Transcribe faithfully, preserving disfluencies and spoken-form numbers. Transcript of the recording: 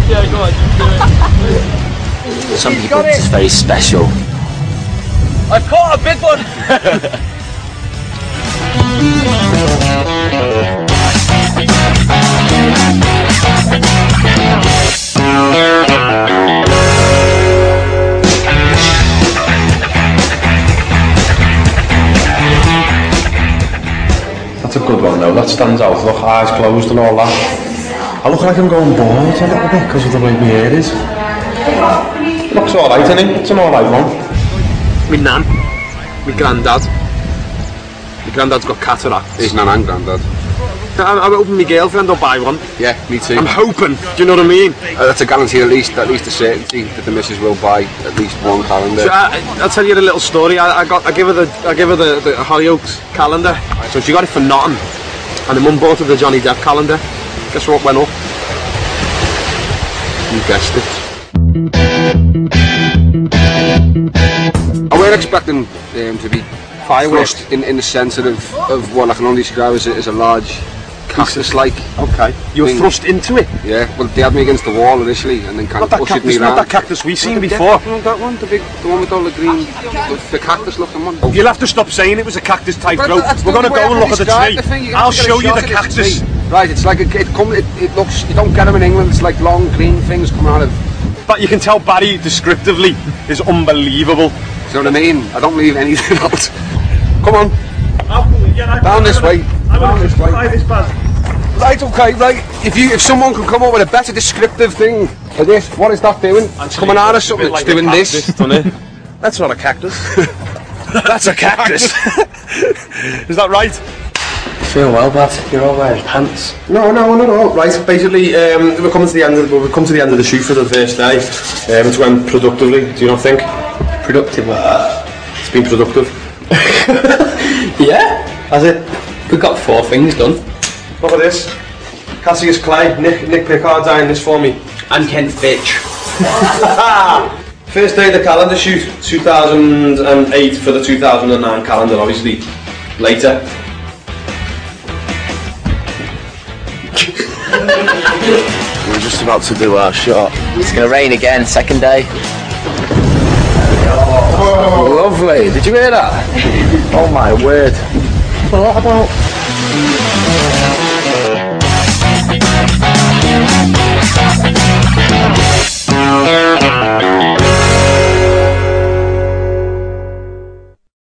Yeah, go on, do it. Some people it's very special. I've caught a big one! That's a good one though, that stands out. Look, eyes closed and all that. I look like I'm going bald a little bit because of the way my hair is. Looks alright, isn't it? It's an alright one. My nan, my granddad. My granddad's got cataract. His nan and granddad. I'm, I'm hoping my girlfriend will buy one. Yeah, me too. I'm hoping, do you know what I mean? Uh, that's a guarantee, at least, at least a certainty that the missus will buy at least one calendar. So I, I'll tell you a little story. I, I got, I give her the, I give her the, the Hollyoaks calendar. So she got it for nothing, and the mum bought her the Johnny Depp calendar. Guess what went up? You guessed it. I we're expecting um, to be fireworks in, in the centre of, of what I can only describe as a, as a large cactus-like. Okay. You were thing. thrust into it? Yeah, well they had me against the wall initially and then kind Not of that pushed cactus, me not around. that cactus we've seen Well, before. The, that one, the big, the one with all the green, the, the cactus-looking one. You'll have to stop saying it was a cactus type But growth. that's We're the going to way go I and look at the describe tree. the thing. You I'll have to get show a you shot the at it, cactus. it's me. Right, it's like, a, it, come, it, it looks, you don't get them in England, it's like long green things coming out of... But you can tell Barry descriptively is unbelievable. Do you know what I mean? I don't leave anything out. Come on. Down this way. Down this way. Right, okay, right. If you, if someone can come up with a better descriptive thing for this, what is that doing? It's coming out of something. It's doing this. That's not a cactus. That's a cactus. Is that right? I feel well, Bad. You're all wearing pants. No, no, no, no. Right, basically, um, we're coming to the end of we've come to the end of the shoot for the first day. Um, it's went productively. Do you not think? Productive. It's been productive. Yeah, has it? We've got four things done. Look at this. Cassius Clay, Nick, Nick Pickard dying this for me. And Kent Fitch. First day of the calendar shoot, two thousand eight for the two thousand nine calendar, obviously later. We're just about to do our shot. It's going to rain again, second day. Oh, lovely. Did you hear that? Oh my word. What about...